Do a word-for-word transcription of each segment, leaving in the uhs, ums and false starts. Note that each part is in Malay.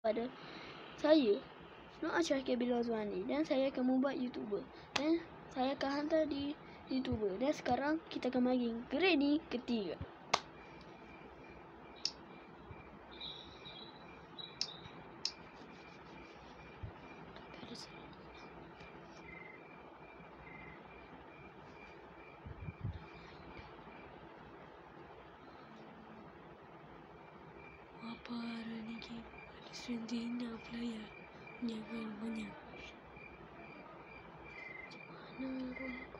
pada saya Noah Syakir bin Razwani dan saya akan membuat YouTuber dan saya akan hantar di YouTuber. Dan sekarang kita akan main Granny ketiga. Apa lagi? Serendina pelaya menjaga rumahnya. Mana rumahku?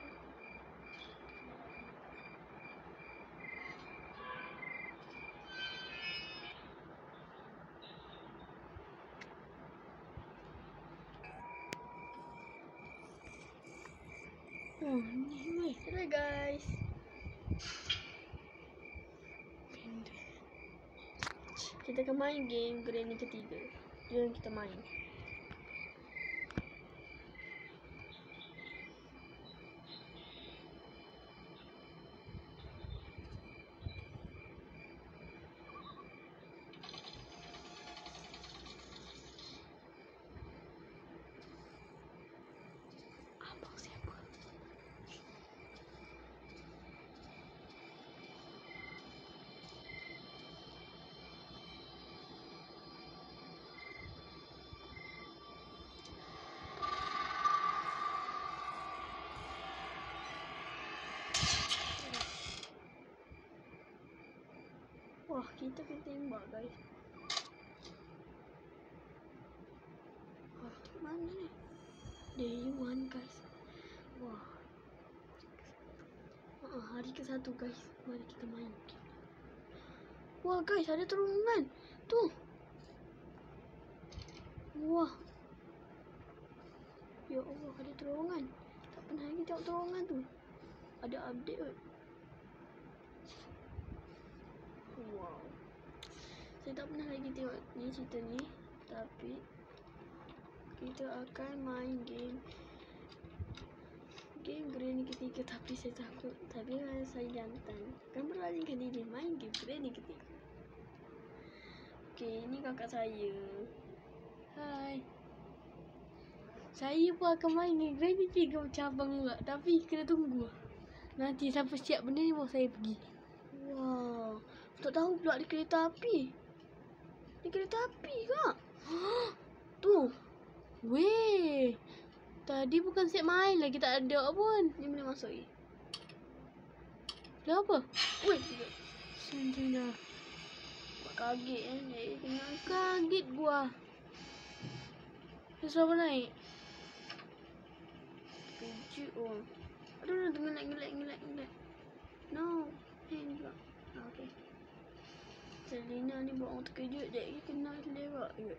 Oh, ni weh. Hello guys. Kita akan main game Granny ketiga. Jom kita main. Abang siapa? Wah, kita kena tembak guys. Wah, mana ni? Day one guys. Wah. Ah, hari ke satu guys. Mari kita main. Wah guys, ada terowongan. Tuh. Wah. Ya Allah, ada terowongan. Tak pernah lagi tengok terowongan tu. Ada update kot. Wow. Saya tak pernah lagi tengok ni cerita ni. Tapi kita akan main game Game Granny ketiga. Tapi saya takut. Tapi saya jantan kan beralihkan diri main game Granny ketiga. Okay, ini kakak saya. Hai. Saya pun akan main game Granny ketiga macam abang juga. Tapi kena tunggu. Nanti sampai siap benda ni baru saya pergi. Wow. Tak tahu pula ada kereta api. Ada kereta api kak. Tu. Weh. Tadi bukan siap main lagi, tak ada pun. Ni boleh masuk ni. Dah apa? Weh. Serendina. Buat kaget kan. Eh, tengah kaget gua. Dia siapa naik? Kejut oh. Aduh, aduh, tengah naik ngelak ngelak ngelak. No. Hang pula. Ah, okay. Serendina ni buat orang terkejut. Dia kena lewat je.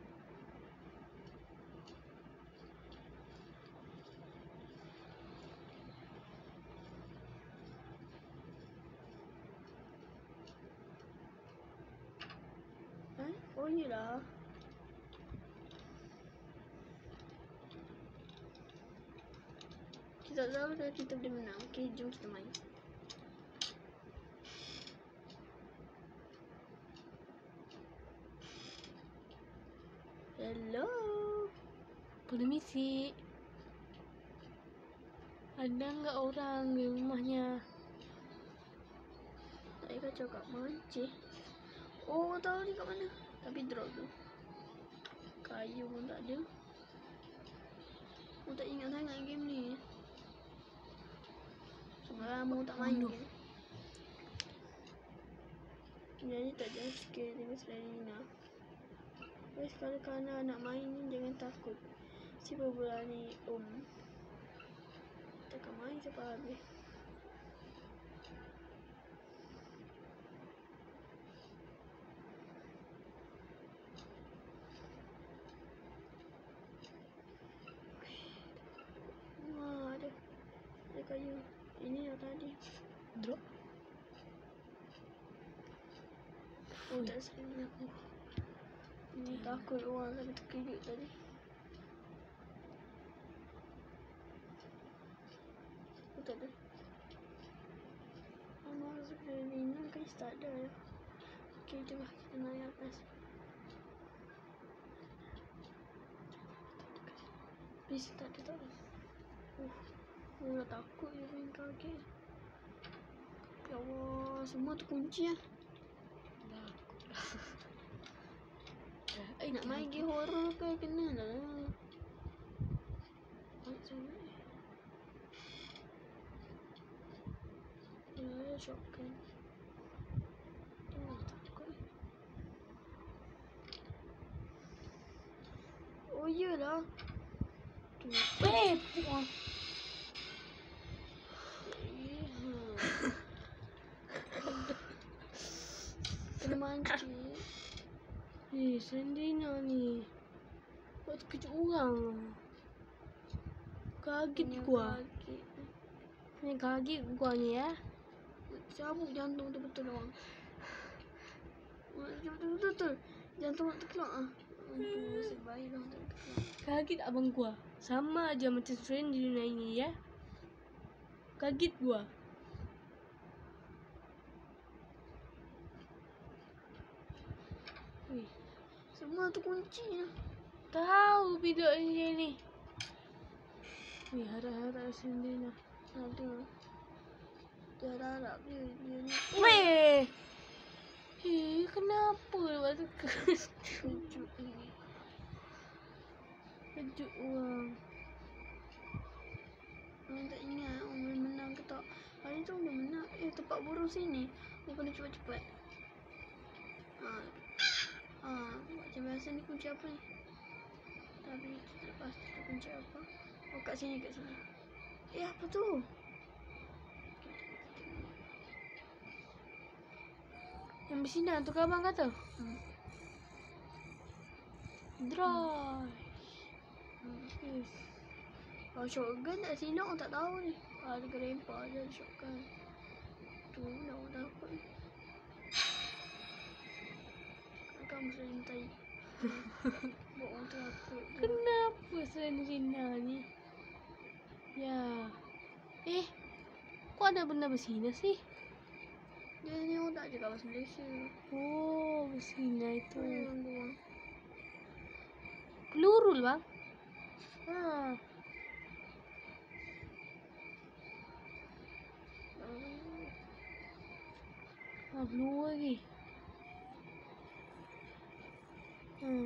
Eh? Oh iyalah. Kita tak tahu dah kita boleh menang. Okay, jom kita main. Hello. Permisi. Ada enggak orang di rumahnya? Tak payah kacau kat mancih. Oh, tahu ni kat mana. Tapi drop tu. Kayu pun tak ada. Aku tak ingat sangat game ni. Sebenarnya lama tak main game. Jadi tak jauh sikit dengan Serendina. Guys, kalau kalian nak main ni jangan takut. Si berani om. Kita akan main sampai habis. Wah, ada. Ada kayu. Ini yang tadi. Drop. Oh, tak sering aku. Ini takut orang sampai terkejut tadi. Oh, tak ada. Amal Serendina guys tak ada. Okay, jom kita naik atas. Is, tak ada, tak ada. Uh, mula takut je main kaget. Ya Allah, semua terkunci lah. Takut lah. Eh, nak main game horror ke? Kena lah. Banyak sangat ni. Ya, shotgun. Oh, takut. Oh, iyalah. Eh, puang. Kena mancing. Eh, Sandina ni. Buat terkejut orang. Kaget gua. Ni kaget gua ni ya. Cabut jantung tu betul orang. Betul betul. Jantung nak terkelak ah. Nasib baik dah tak terkelak. Kaget abang gua. Sama aja macam friend di dunia ini ya. Kaget gua. Wih, semua terkunci lah. Tahu video ini ni. Wih, harap-harap sendiri lah. Nanti dia harap dia dia ni. Weh. Eh, kenapa waktu kejut ni? Kejut orang. Orang tak ingat orang boleh menang ke tak. Hari tu boleh menang. Eh, tempat burung sini. Dia kena cepat-cepat. Haa. Haa. Macam biasa ni kunci apa ni? Tapi lepas tu kunci apa? Oh, kat sini, kat sini. Eh, apa tu? Yang bersinar tu kan abang kata? Hmm. Dry. Hmm. Yes. Kalau shotgun tak sinar orang tak tahu ni. Ah, dia kena lempar je shotgun. Tu dah orang takut ni. Kamu sering tai. Buat orang takut. Kenapa Sandrina ni? Ya. Eh, kok ada benda bersinar sih? Dia ni orang tak ada kawasan Malaysia. Oh, bersinar itu. Oh, peluru bang. Ha. Ah, peluru lagi. Hmm.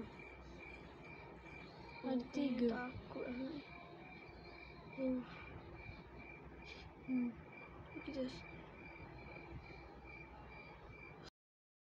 Ada tiga. Takut lah. Hmm. Hmm. Kita